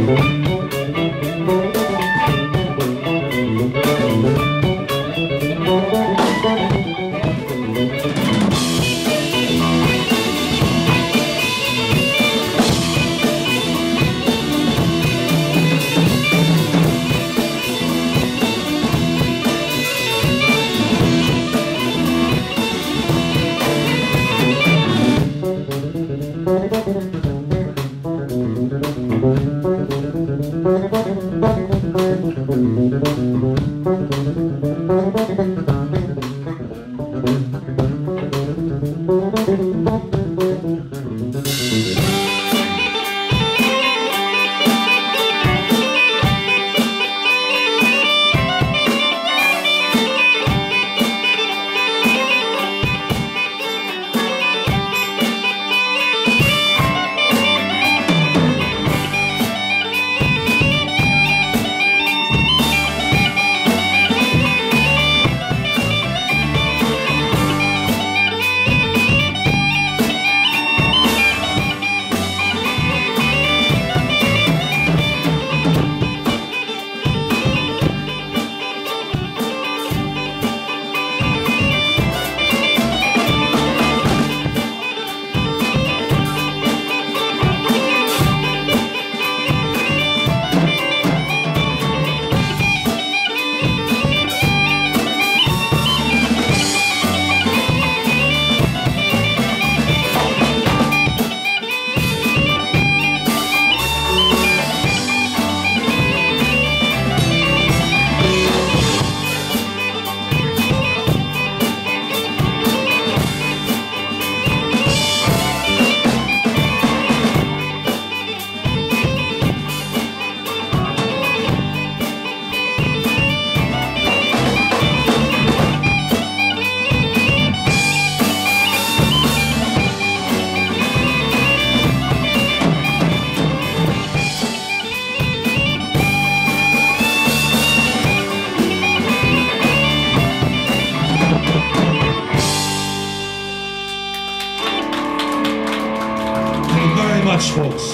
much, folks.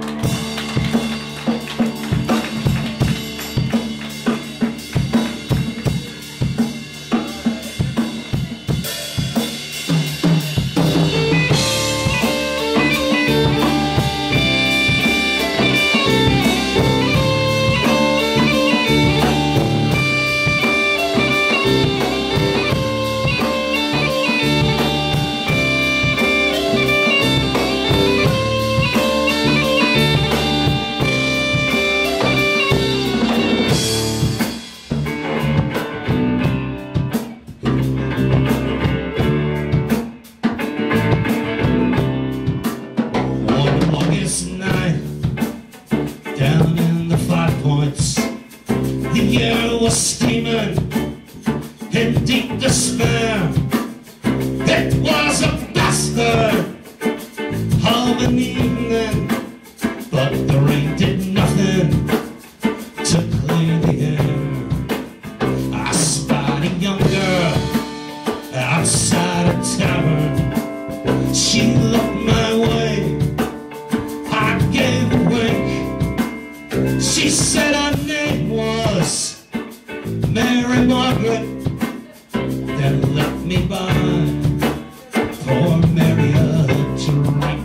Steaming in deep despair. It was a bastard of an evening, but the rain did nothing to clean the air. I spied a young girl outside a tavern. She looked my way, I gave a wink. She said her name was Mary Margaret, then let me buy poor Mary a drink.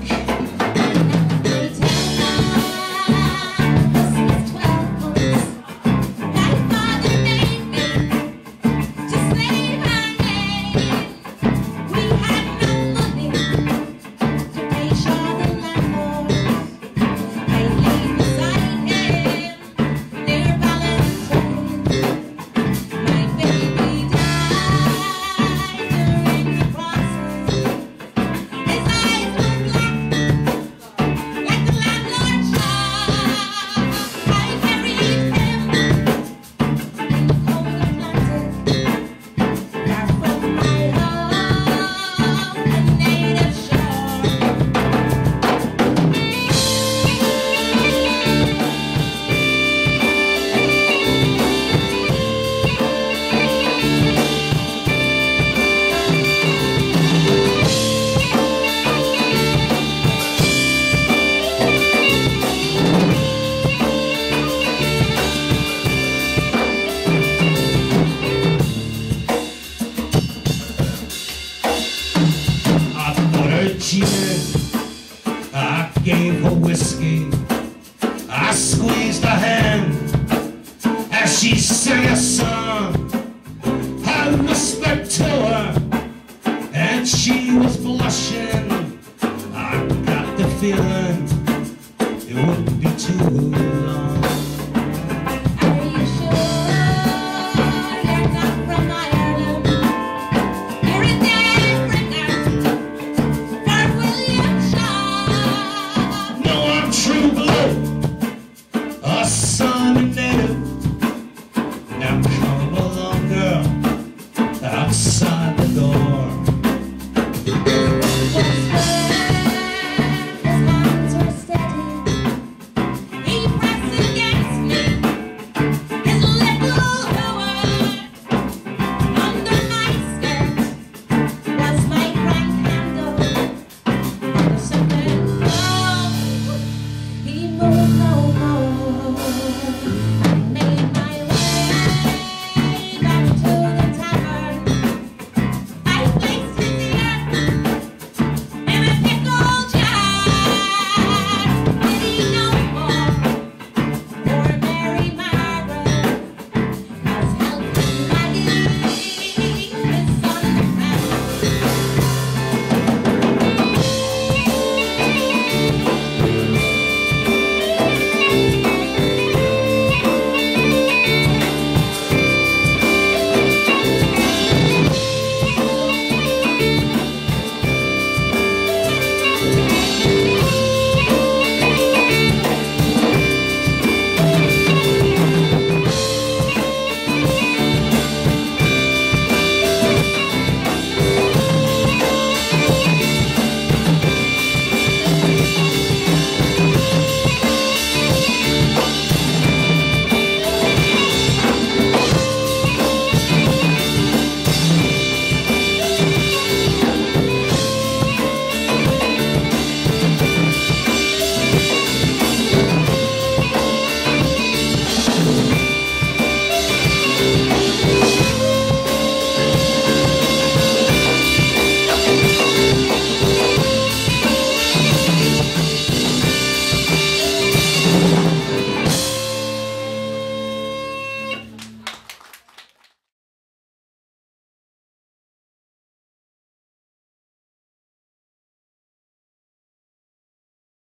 she sang a song. I whispered to her, and she was blushing. I got the feeling it wouldn't be too long. Are you sure you're not from Ireland? You're a different now from William Shaw. No, I'm true blue, a son and native. Now come along, girl, outside the door.